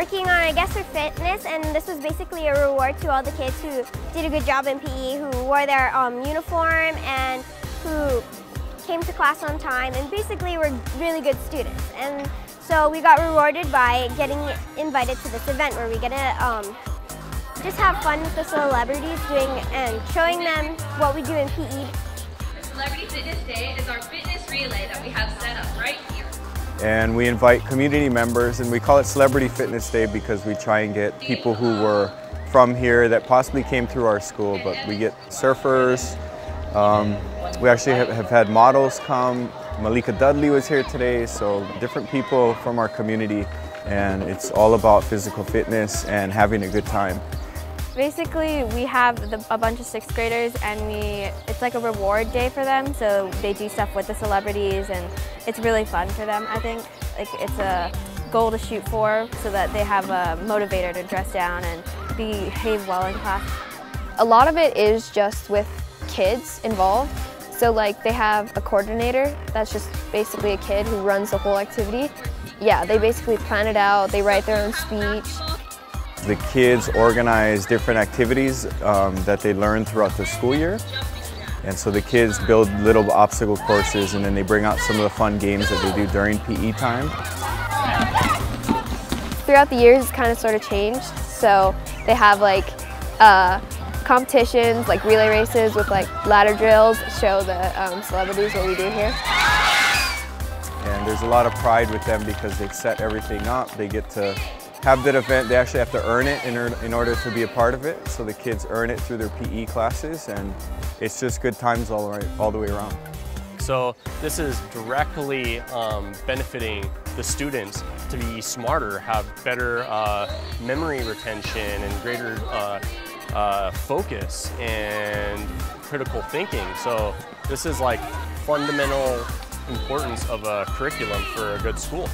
working on, I guess, their fitness, and this was basically a reward to all the kids who did a good job in PE, who wore their uniform and who came to class on time and basically were really good students. And so we got rewarded by getting invited to this event where we get to just have fun with the celebrities doing and showing them what we do in PE. Celebrity Fitness Day is our fitness relay that we have set up right here. And we invite community members, and we call it Celebrity Fitness Day because we try and get people who were from here that possibly came through our school, but we get surfers. We actually have had models come. Malika Dudley was here today, so different people from our community, and it's all about physical fitness and having a good time. Basically, we have a bunch of 6th graders, and it's like a reward day for them, so they do stuff with the celebrities, and it's really fun for them, I think. Like, it's a goal to shoot for so that they have a motivator to dress down and behave well in class. A lot of it is just with kids involved. So like they have a coordinator that's just basically a kid who runs the whole activity. Yeah, they basically plan it out, they write their own speech. The kids organize different activities that they learn throughout the school year. And so the kids build little obstacle courses, and then they bring out some of the fun games that they do during PE time. Throughout the years, it's kind of sort of changed. So they have like competitions, like relay races with like ladder drills, show the celebrities what we do here. And there's a lot of pride with them because they set everything up. They get to have that event. They actually have to earn it in order to be a part of it. So the kids earn it through their PE classes, and it's just good times all the way around. So this is directly benefiting the students to be smarter, have better memory retention and greater focus and critical thinking. So this is like fundamental importance of a curriculum for a good school.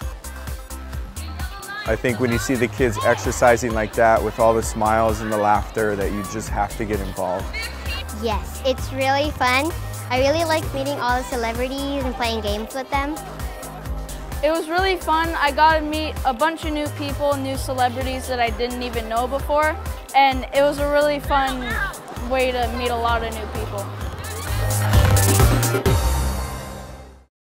I think when you see the kids exercising like that with all the smiles and the laughter, that you just have to get involved. Yes, it's really fun. I really like meeting all the celebrities and playing games with them. It was really fun. I got to meet a bunch of new people, new celebrities that I didn't even know before, and it was a really fun way to meet a lot of new people.